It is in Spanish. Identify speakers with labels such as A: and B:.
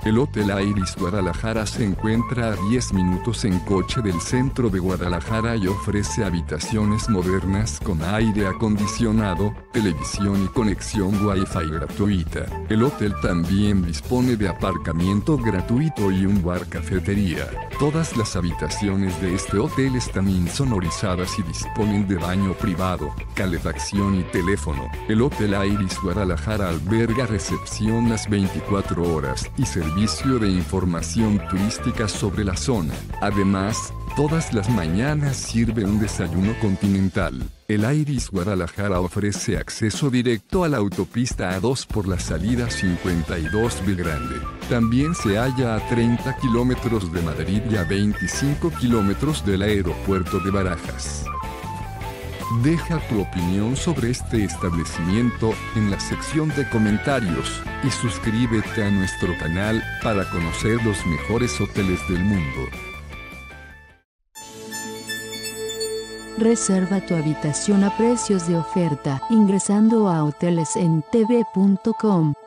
A: El Hotel Iris Guadalajara se encuentra a 10 minutos en coche del centro de Guadalajara y ofrece habitaciones modernas con aire acondicionado, televisión y conexión Wi-Fi gratuita. El hotel también dispone de aparcamiento gratuito y un bar cafetería. Todas las habitaciones de este hotel están insonorizadas y disponen de baño privado, calefacción y teléfono. El Hotel Iris Guadalajara alberga recepción las 24 horas y servicio de información turística sobre la zona. Además, todas las mañanas sirve un desayuno continental. El Iris Guadalajara ofrece acceso directo a la autopista A2 por la salida 52 Belgrande. También se halla a 30 kilómetros de Madrid y a 25 kilómetros del aeropuerto de Barajas. Deja tu opinión sobre este establecimiento en la sección de comentarios y suscríbete a nuestro canal para conocer los mejores hoteles del mundo.
B: Reserva tu habitación a precios de oferta ingresando a hotelesentv.com.